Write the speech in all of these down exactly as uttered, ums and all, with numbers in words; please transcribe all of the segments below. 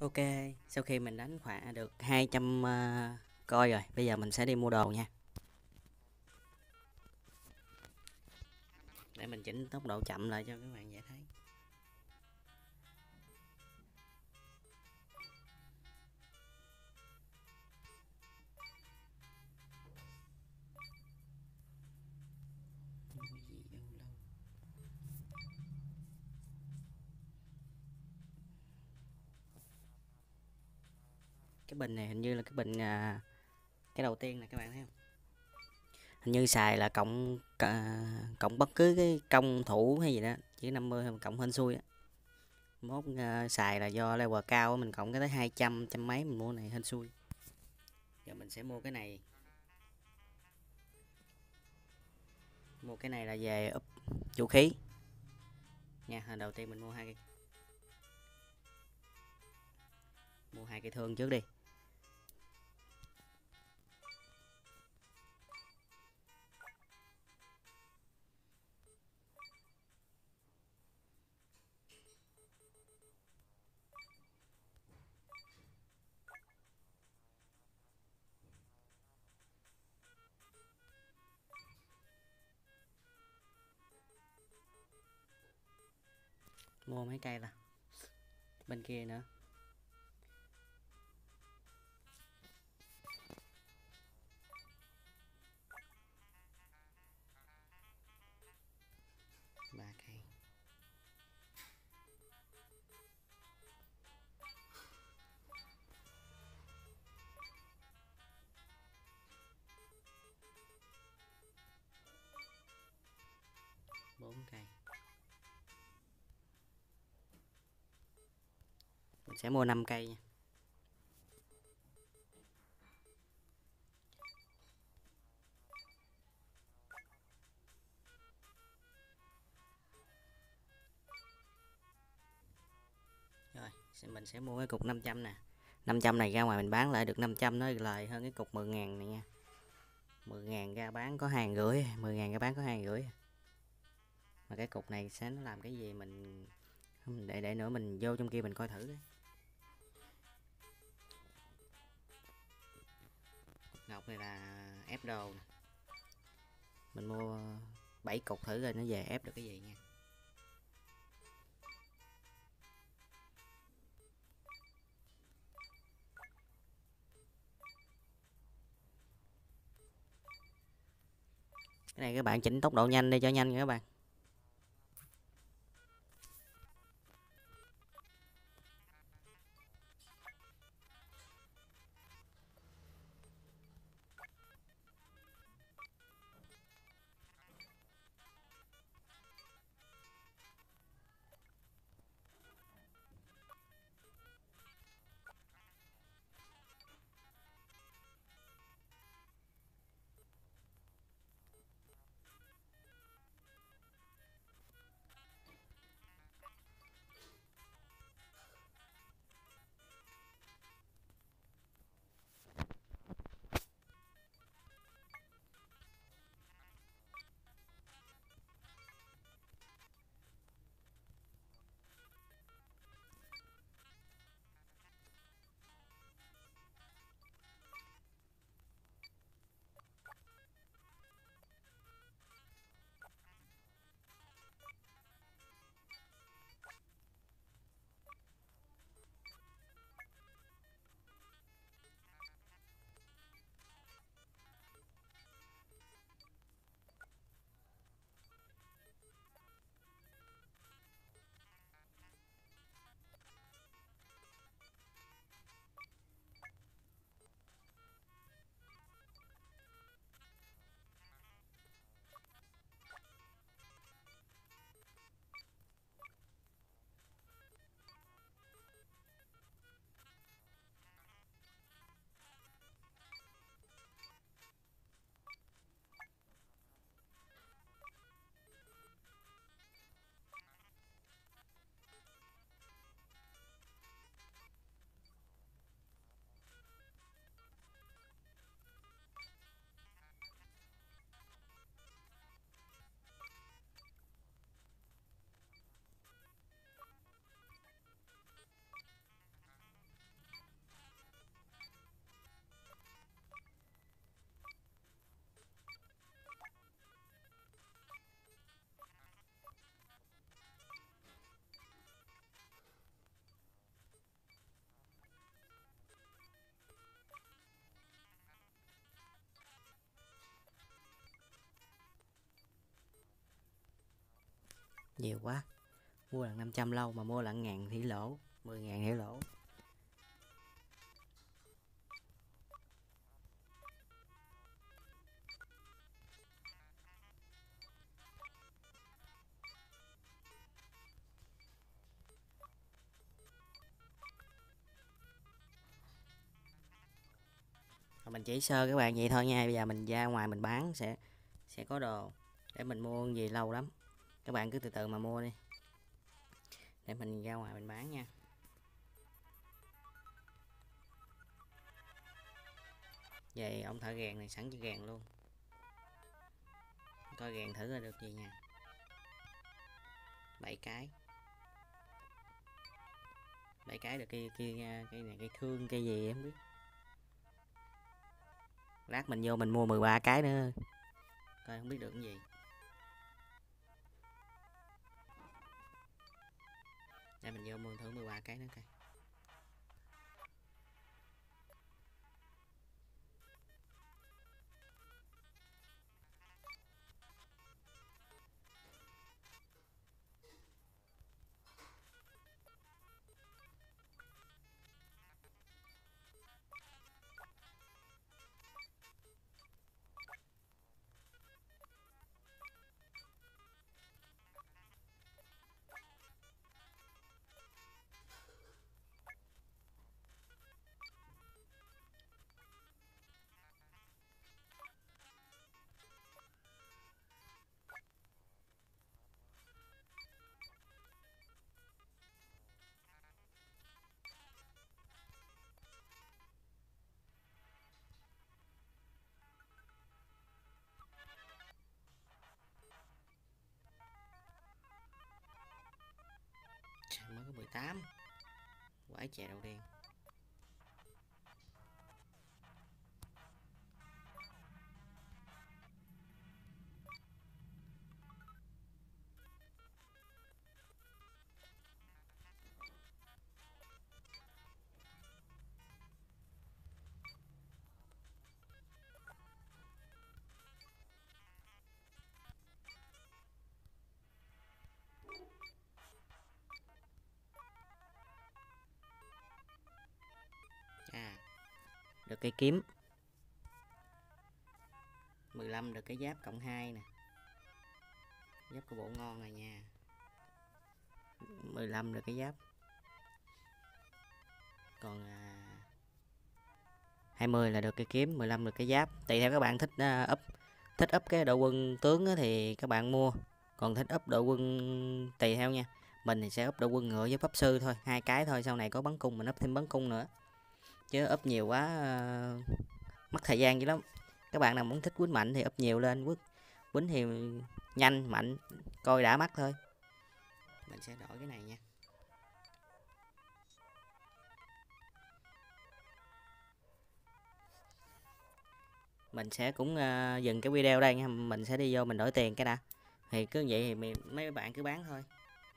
Ok, sau khi mình đánh khoảng được hai trăm ờ, coi rồi, bây giờ mình sẽ đi mua đồ nha. Để mình chỉnh tốc độ chậm lại cho các bạn dễ thấy. Cái bình này hình như là cái bình à, cái đầu tiên này các bạn thấy không? Hình như xài là cộng cả- cộng bất cứ cái công thủ hay gì đó, chỉ năm mươi thôi, cộng hên xui á. Mốt à, xài là do level cao á, mình cộng cái tới hai trăm, trăm mấy mình mua này hên xui. Giờ mình sẽ mua cái này. Mua cái này là về up vũ khí nha. Hồi đầu tiên mình mua hai cái mua hai cái thương trước đi. Mua mấy cây là bên kia nữa. Ba cây. Bốn cây. Mình sẽ mua năm cây nha. Rồi, mình sẽ mua cái cục năm trăm nè. năm trăm này ra ngoài mình bán lại được năm trăm, nó lời hơn cái cục mười ngàn này nha. mười ngàn ra bán có hai rưỡi, mười ngàn ra bán có hai rưỡi. Mà cái cục này sẽ nó làm cái gì mình để để nữa mình vô trong kia mình coi thử. Ngọc này là ép đồ nè. Mình mua bảy cục thử rồi nó về ép được cái gì nha. Cái này các bạn chỉnh tốc độ nhanh đi cho nhanh nha các bạn. nhiều quá. Mua lần năm trăm lâu mà mua lần ngàn thì lỗ, mười ngàn thì lỗ. Mình chỉ sơ các bạn vậy thôi nha. Bây giờ mình ra ngoài mình bán sẽ sẽ có đồ để mình mua gì lâu lắm. Các bạn cứ từ từ mà mua đi, để mình ra ngoài mình bán nha. Vậy ông thợ gàn này sẵn cho gàn luôn, coi gàn thử ra được gì nha. Bảy cái, bảy cái được cây kia cây này cây thương cây gì em biết. Lát mình vô mình mua mười ba cái nữa coi không biết được cái gì. Để mình vô mua thử mười ba cái nữa coi. Mới có mười tám, quái chè đầu đen. À, được cây kiếm. mười lăm được cái giáp cộng hai nè. Giáp của bộ ngon này nha. mười lăm được cái giáp. Còn à, hai mươi là được cây kiếm, mười lăm được cái giáp. Tùy theo các bạn thích uh, up thích up cái đội quân tướng thì các bạn mua. Còn thích up đội quân tùy theo nha. Mình thì sẽ up đội quân ngựa với pháp sư thôi, hai cái thôi, sau này có bắn cung mình up thêm bắn cung nữa. Chứ up nhiều quá uh, mất thời gian dữ lắm. Các bạn nào muốn thích quýnh mạnh thì up nhiều lên, quýnh quýnh thì nhanh mạnh, coi đã mắt thôi. Mình sẽ đổi cái này nha. Mình sẽ cũng uh, dừng cái video đây nha. Mình sẽ đi vô mình đổi tiền cái đã. Thì cứ vậy thì mình, mấy bạn cứ bán thôi.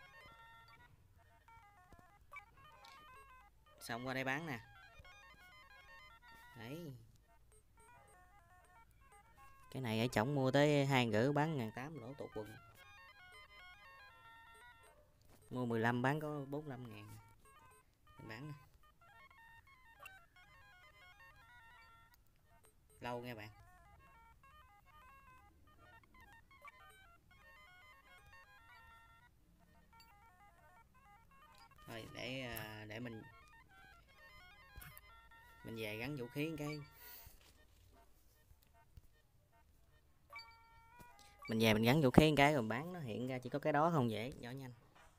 Xong qua đây bán nè. Đấy. Cái này ở chổng mua tới hai gửi bán ngàn tám lỗ tụt quần. Mua mười lăm bán có bốn mươi lăm ngàn. Mình bán nè. Lâu nha bạn. Rồi để để mình mình về gắn vũ khí cái. Mình về mình gắn vũ khí cái rồi bán nó hiện ra chỉ có cái đó không, dễ nhỏ nhanh.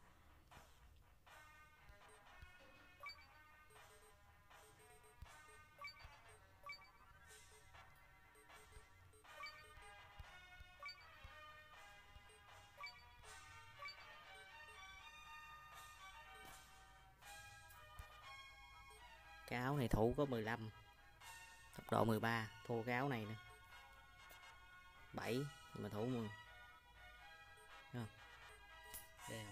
Cái áo này thủ có mười lăm, tốc độ mười ba, thua cái áo này nè. bảy mà thủ mười. Không? Đây.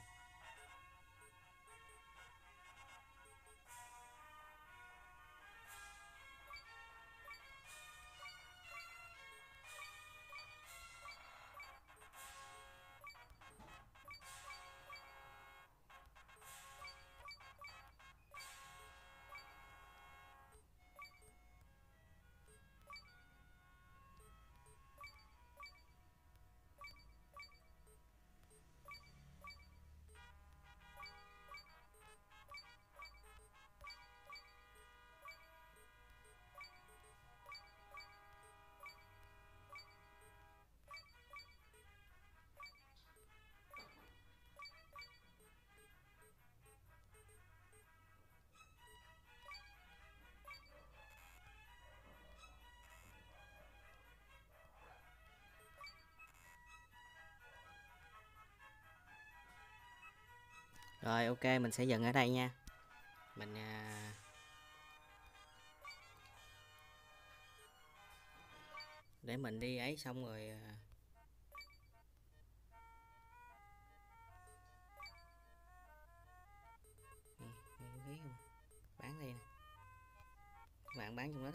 Rồi ok, mình sẽ dừng ở đây nha. Mình à... để mình đi ấy xong rồi à... bán đi nè. Các bạn bán trong đó đó.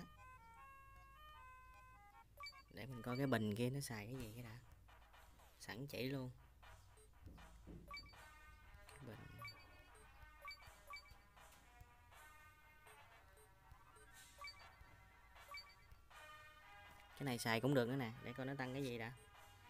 Để mình coi cái bình kia nó xài cái gì cái đã. Sẵn chỉ luôn. Cái bình. Cái này xài cũng được nữa nè, để coi nó tăng cái gì đã.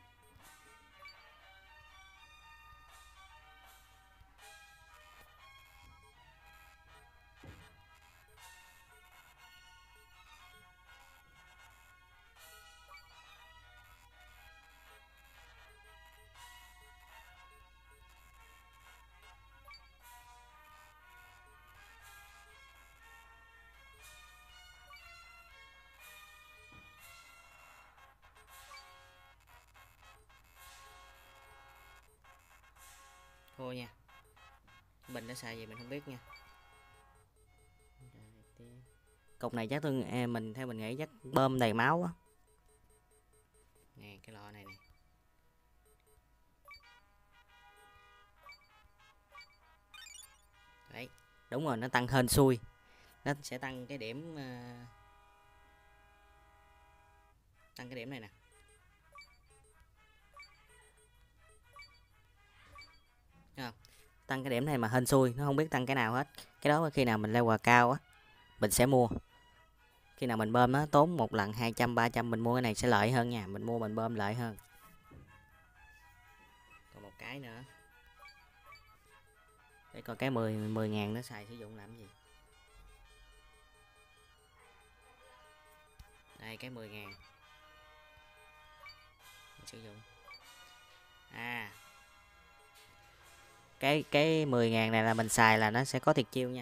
Thôi nha. Bình nó xài gì mình không biết nha. Cục này chắc tôi à, mình theo mình nghĩ chắc bơm đầy máu á. Nè cái lọ này nè. Đấy, đúng rồi, nó tăng hên xui. Nó sẽ tăng cái điểm uh, tăng cái điểm này nè. Không? Tăng cái điểm này mà hên xui, nó không biết tăng cái nào hết. Cái đó khi nào mình leo quà cao á mình sẽ mua. Khi nào mình bơm nó tốn một lần hai trăm ba trăm, mình mua cái này sẽ lợi hơn nha, mình mua mình bơm lợi hơn. Còn một cái nữa. Để coi cái mười mười ngàn nó xài sử dụng làm gì. Đây cái mười ngàn sử dụng. À. Cái cái mười ngàn này là mình xài là nó sẽ có tiệt chiêu nha.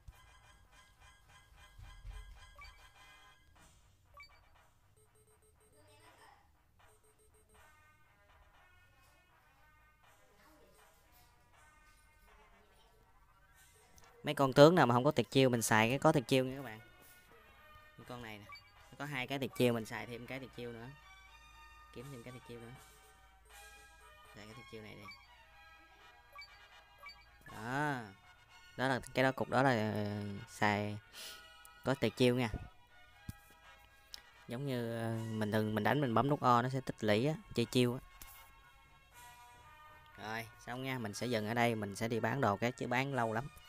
Mấy con tướng nào mà không có tiệt chiêu mình xài cái có tiệt chiêu nha các bạn. Những con này nè, có hai cái tiệt chiêu mình xài thêm cái tiệt chiêu nữa. Kiếm thêm cái tiệt chiêu nữa. Xài cái tiệt chiêu này đây. Đó. Đó là cái đó, cục đó là xài có tiệt chiêu nha. Giống như mình thường mình đánh mình bấm nút O nó sẽ tích lũy á, chơi chiêu á. Rồi, xong nha, mình sẽ dừng ở đây, mình sẽ đi bán đồ cái chứ bán lâu lắm.